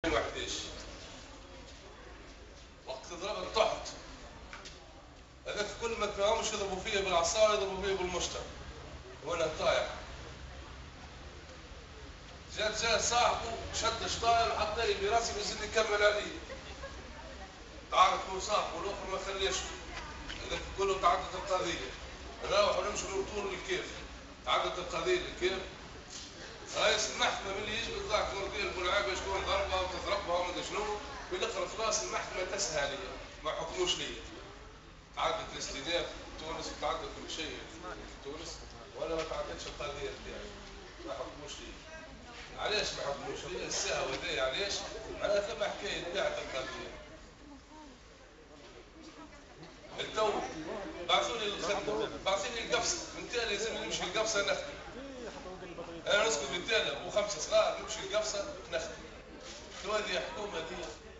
2011 وقت ضربت طحت. هذاك كل ما تفهمش يضربوا فيا بالعصا يضربوا فيا بالمشتر وانا طايح. جاء صاحبه شد شطاير وحطني براسي ويزيد يكمل علي. تعرف هو صاحبه الاخر ما خليش. هذاك كله تعدت القضيه. نروح ونمشي للطول الكيف. تعدت القضيه كيف؟ رئيس المحكمة من اللي يجبد ذاك مرقيل بولعابة شكون ضربها وتضربها وما شنو ويدخل خلاص المحكمة تسهى لي ما حكموش لي. تعدت الاستئناف تونس وتعدت كل شيء في تونس ولا ما تعدتش القضية بتاعي ما حكموش لي. علاش ما حكموش لي؟ الساعة وذايا علاش؟ أنا ثم حكاية بعت القضية. التو بعثوني للخدمة بعثوني القفصة من تالي لازم نمشي القفصة نخدم. انا نسكت بالتالي وخمسه صغار نمشي القفصه نخدم. هذه حكومه دي